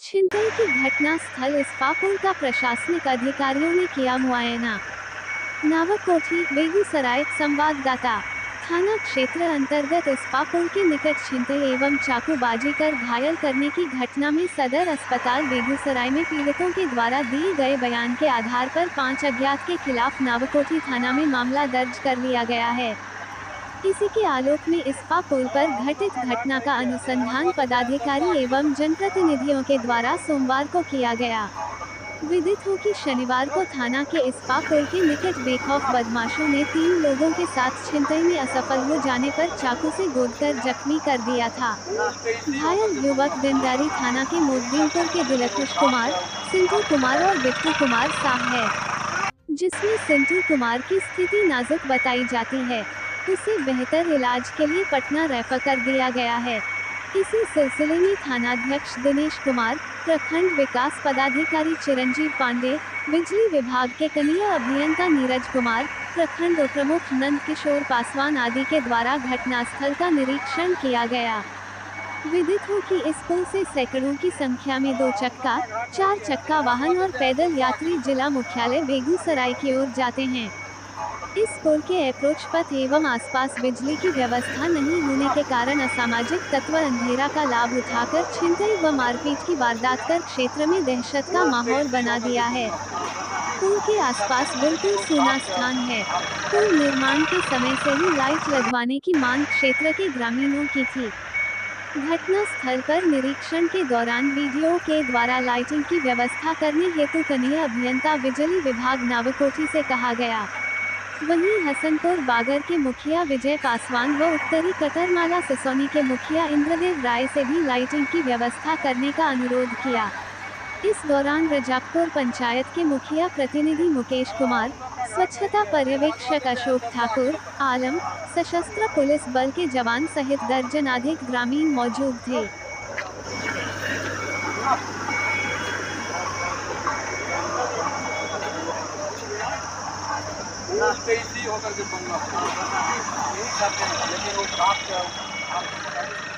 छिनतई की घटना स्थल इस्पापुर का प्रशासनिक अधिकारियों ने किया मुआयना। नावकोठी, बेगूसराय। संवाददाता। थाना क्षेत्र अंतर्गत इस्पापुर के निकट छिनतई एवं चाकूबाजी कर घायल करने की घटना में सदर अस्पताल बेगूसराय में पीड़ितों के द्वारा दिए गए बयान के आधार पर 5 अज्ञात के खिलाफ नावकोठी थाना में मामला दर्ज कर लिया गया है। इसी के आलोक में इस्पापुर पर घटित घटना का अनुसंधान पदाधिकारी एवं जनप्रतिनिधियों के द्वारा सोमवार को किया गया। विदित हो कि शनिवार को थाना के इस्पापुर के निकट बेखौफ बदमाशों ने 3 लोगों के साथ छिनतई में असफल हो जाने पर चाकू से गोदकर जख्मी कर दिया था। घायल युवक दिनदारी थाना के मोदबीनपुर के दिलखुश कुमार, सिंटू कुमार और बिट्टू कुमार साह है, जिसमें सिंटू कुमार की स्थिति नाजुक बताई जाती है। उसे बेहतर इलाज के लिए पटना रेफर कर दिया गया है। इसी सिलसिले में थानाध्यक्ष दिनेश कुमार, प्रखंड विकास पदाधिकारी चिरंजीव पांडे, बिजली विभाग के कनीय अभियंता नीरज कुमार, प्रखंड उपप्रमुख नंद किशोर पासवान आदि के द्वारा घटनास्थल का निरीक्षण किया गया। विदित हो कि इस पुल से सैकड़ों की संख्या में 2 चक्का, 4 चक्का वाहन और पैदल यात्री जिला मुख्यालय बेगूसराय की ओर जाते हैं। इस पुल के अप्रोच पथ एवं आसपास बिजली की व्यवस्था नहीं होने के कारण असामाजिक तत्व अंधेरा का लाभ उठाकर छिनतई व मारपीट की वारदात कर क्षेत्र में दहशत का माहौल बना दिया है। पुल के आसपास बिल्कुल सूना स्थान है। पुल निर्माण के समय से ही लाइट लगवाने की मांग क्षेत्र के ग्रामीणों की थी। घटना स्थल पर निरीक्षण के दौरान वीडियो के द्वारा लाइटिंग की व्यवस्था करने हेतु कनीय अभियंता बिजली विभाग नावकोठी से कहा गया। वहीं हसनपुर बागर के मुखिया विजय पासवान व उत्तरी कटरमाला सिसोनी के मुखिया इंद्रदेव राय से भी लाइटिंग की व्यवस्था करने का अनुरोध किया। इस दौरान रजाकपुर पंचायत के मुखिया प्रतिनिधि मुकेश कुमार, स्वच्छता पर्यवेक्षक अशोक ठाकुर, आलम, सशस्त्र पुलिस बल के जवान सहित दर्जनाधिक ग्रामीण मौजूद थे। इसी होकर के बनना यही करते हैं, लेकिन वो